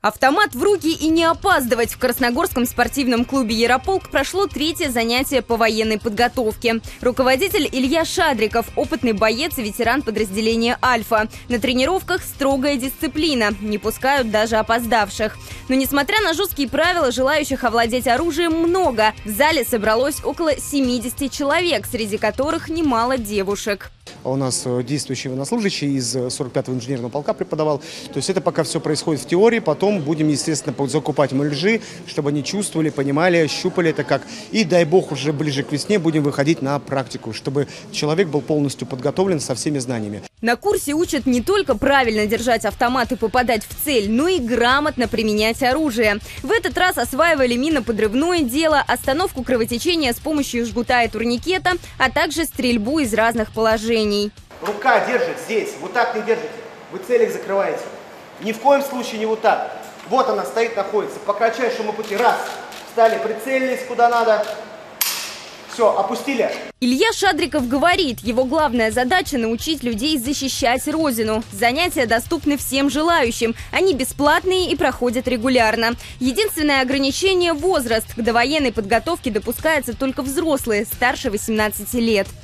Автомат в руки и не опаздывать. В Красногорском спортивном клубе «Ярополк» прошло 3-е занятие по военной подготовке. Руководитель Илья Шадриков, опытный боец и ветеран подразделения «Альфа». На тренировках строгая дисциплина, не пускают даже опоздавших. Но несмотря на жесткие правила, желающих овладеть оружием много. В зале собралось около 70 человек, среди которых немало девушек. У нас действующий военнослужащий из 45-го инженерного полка преподавал. То есть это пока все происходит в теории. Потом будем, естественно, закупать муляжи, чтобы они чувствовали, понимали, щупали это как. И, дай бог, уже ближе к весне будем выходить на практику, чтобы человек был полностью подготовлен со всеми знаниями. На курсе учат не только правильно держать автомат и попадать в цель, но и грамотно применять оружие. В этот раз осваивали миноподрывное дело, остановку кровотечения с помощью жгута и турникета, а также стрельбу из разных положений. Рука держит здесь, вот так не держите. Вы целик закрываете. Ни в коем случае не вот так. Вот она стоит, находится. По кратчайшему пути. Раз. Встали, прицелились куда надо. Все, опустили. Илья Шадриков говорит, его главная задача – научить людей защищать родину. Занятия доступны всем желающим. Они бесплатные и проходят регулярно. Единственное ограничение – возраст. К довоенной подготовке допускаются только взрослые, старше 18 лет.